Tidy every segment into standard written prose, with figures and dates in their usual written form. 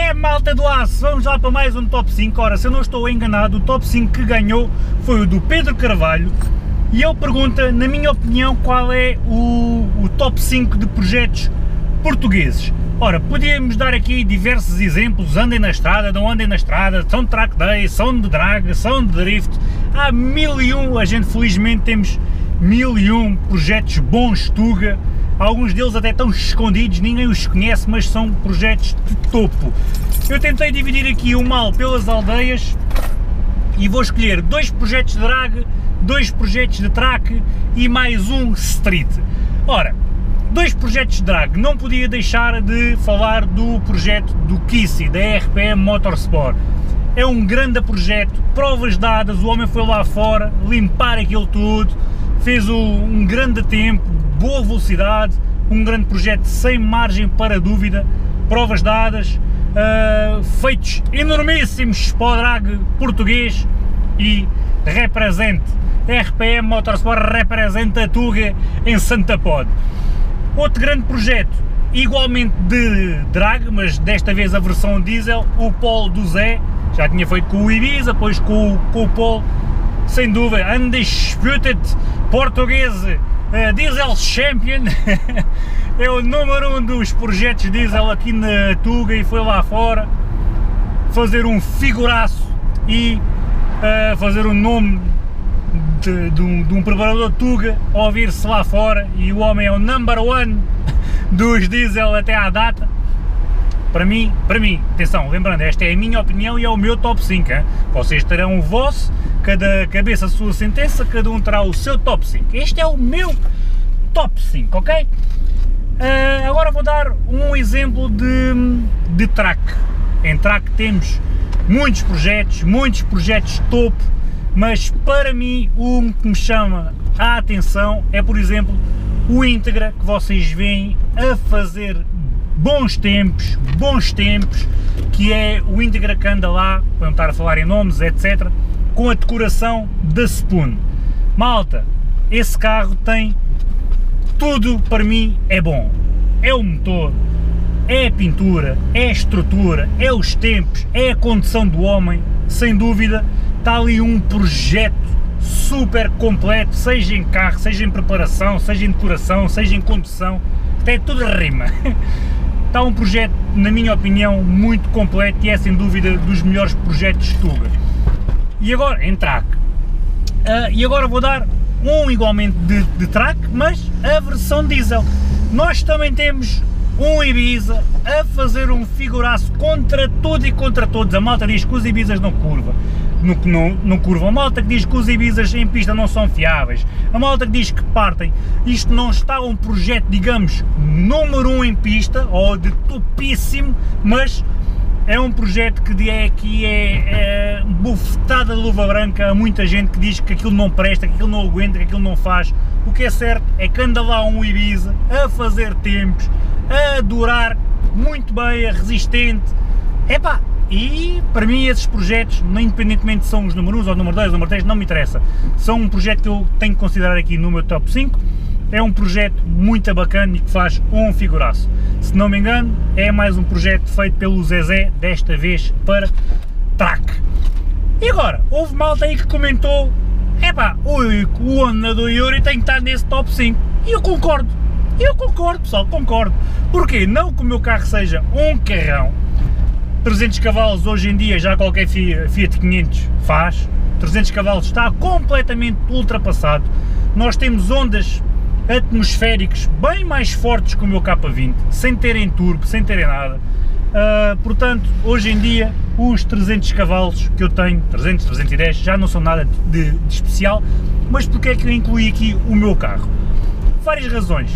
Malta do aço, vamos lá para mais um top 5. Ora, se eu não estou enganado, o top 5 que ganhou foi o do Pedro Carvalho e ele pergunta, na minha opinião, qual é o top 5 de projetos portugueses. Ora, podíamos dar aqui diversos exemplos: andem na estrada, não andem na estrada, são de track day, são de drag, são de drift, há 1001, a gente felizmente temos 1001 projetos bons Tuga. Alguns deles até estão escondidos, ninguém os conhece, mas são projetos de topo. Eu tentei dividir aqui o mal pelas aldeias e vou escolher 2 projetos de drag, 2 projetos de track e mais um street. Ora, 2 projetos de drag, não podia deixar de falar do projeto do Kissy, da RPM Motorsport. É um grande projeto, provas dadas, o homem foi lá fora limpar aquilo tudo, fez um grande tempo, boa velocidade, um grande projeto sem margem para dúvida, provas dadas, feitos enormíssimos para o drag português e represente, RPM Motorsport representa a Tuga em Santa Pod. Outro grande projeto, igualmente de drag, mas desta vez a versão diesel, o Polo do Zé, já tinha feito com o Ibiza, depois com o Polo, sem dúvida, Undisputed português, Diesel Champion, é o número 1 dos projetos diesel aqui na Tuga e foi lá fora fazer um figuraço e fazer o nome de um preparador Tuga a ouvir-se lá fora, e o homem é o number 1 dos diesel até à data. Para mim, atenção, lembrando, esta é a minha opinião e é o meu top 5, hein? Vocês terão o vosso, cada cabeça a sua sentença, cada um terá o seu top 5, este é o meu top 5, ok? Agora vou dar um exemplo de track. Em track temos muitos projetos topo, mas para mim o que me chama a atenção é, por exemplo, o Integra, que vocês veem a fazer bons tempos, que é o Integra que anda lá, para não estar a falar em nomes, etc., com a decoração da Spoon. Malta, esse carro tem tudo, para mim é bom. É o motor, é a pintura, é a estrutura, é os tempos, é a condução do homem, sem dúvida, está ali um projeto super completo, seja em carro, seja em preparação, seja em decoração, seja em condução, até tudo rima. Está um projeto, na minha opinião, muito completo e é sem dúvida dos melhores projetos de Tuga. E agora, em track, e agora vou dar um igualmente de track, mas a versão diesel. Nós também temos um Ibiza a fazer um figuraço contra tudo e contra todos. A malta diz que os Ibizas não curvam, a malta que diz que os Ibizas em pista não são fiáveis, a malta que diz que partem. Isto não está um projeto, digamos, número 1 em pista, ou de topíssimo, mas é um projeto que é bufetada de luva branca a muita gente que diz que aquilo não presta, que aquilo não aguenta, que aquilo não faz. O que é certo é que anda lá um Ibiza a fazer tempos, a durar muito bem, a resistente. Epá, e para mim esses projetos, independentemente se são os número 1 ou número 2 ou número 3, não me interessa. São um projeto que eu tenho que considerar aqui no meu top 5. É um projeto muito bacana e que faz um figuraço. Se não me engano, é mais um projeto feito pelo Zezé, desta vez para track. E agora, houve malta aí que comentou: epá, o Honda do Yuri tem que estar nesse top 5. E eu concordo, pessoal, concordo. Porquê? Não que o meu carro seja um carrão. 300 cavalos hoje em dia já qualquer Fiat 500 faz. 300 cavalos está completamente ultrapassado. Nós temos ondas atmosféricos bem mais fortes que o meu K20, sem terem turbo, sem terem nada. Portanto, hoje em dia, os 300 cavalos que eu tenho, 300, 310, já não são nada de especial. Mas porque é que eu incluí aqui o meu carro? Várias razões.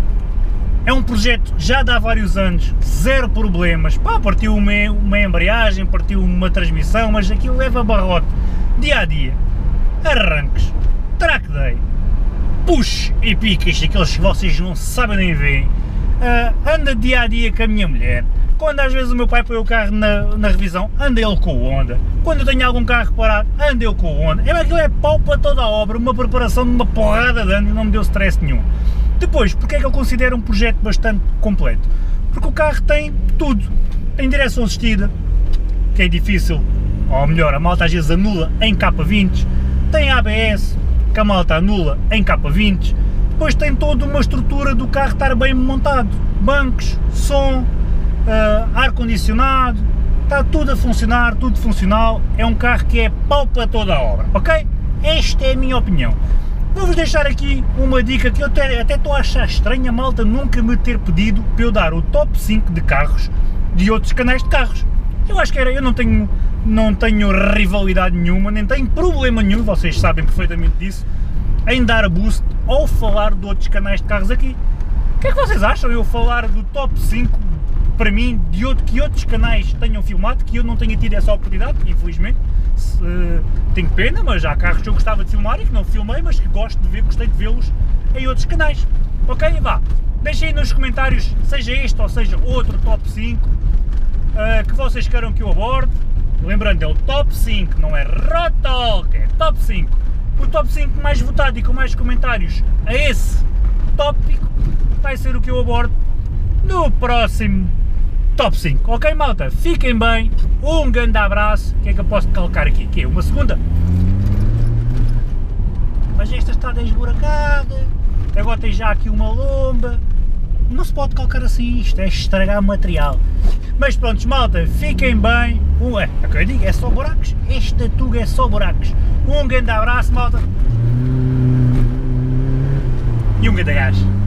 É um projeto que já dá vários anos, zero problemas. Pá, partiu uma embreagem, partiu uma transmissão, mas aquilo leva barrote. Dia a dia, arranques, track day, push e picas, aqueles que vocês não sabem nem veem. Anda dia a dia com a minha mulher. Quando às vezes o meu pai põe o carro na revisão, anda ele com o Honda. Quando eu tenho algum carro parado, anda eu com o Honda. Aquilo é pau para toda a obra, uma preparação de uma porrada de anos, não me deu stress nenhum. Depois, porque é que eu considero um projeto bastante completo? Porque o carro tem tudo. tem direção assistida, que é difícil, ou melhor, a malta às vezes anula em K20, tem ABS, que a malta anula em K20, depois tem toda uma estrutura do carro estar bem montado, bancos, som, ar-condicionado, está tudo a funcionar, tudo funcional, é um carro que é pau para toda a obra, ok? Esta é a minha opinião. Vou-vos deixar aqui uma dica que eu até estou a achar estranha a malta nunca me ter pedido para eu dar o top 5 de carros de outros canais de carros. Eu acho que eu não tenho rivalidade nenhuma, nem tenho problema nenhum, vocês sabem perfeitamente disso, em dar boost ou falar de outros canais de carros aqui. O que é que vocês acham eu falar do top 5 para mim que outros canais tenham filmado, que eu não tenha tido essa oportunidade, infelizmente? Tenho pena, mas há carros que eu gostava de filmar e que não filmei, mas que gosto de ver, gostei de vê-los em outros canais. Ok? Vá, deixem aí nos comentários, seja este ou seja outro top 5 que vocês queiram que eu aborde. Lembrando, é o top 5, não é Rotalk, é top 5. O top 5 mais votado e com mais comentários a esse tópico vai ser o que eu abordo no próximo top 5. Ok, malta? Fiquem bem, um grande abraço. O que é que eu posso calcar aqui? Que é uma segunda? Mas esta está desburacada, agora tem já aqui uma lomba. Não se pode calcar assim, isto é estragar material. Mas pronto, malta, fiquem bem. É o que eu digo, é só buracos. Esta tuga é só buracos. Um grande abraço, malta. E um grande gás.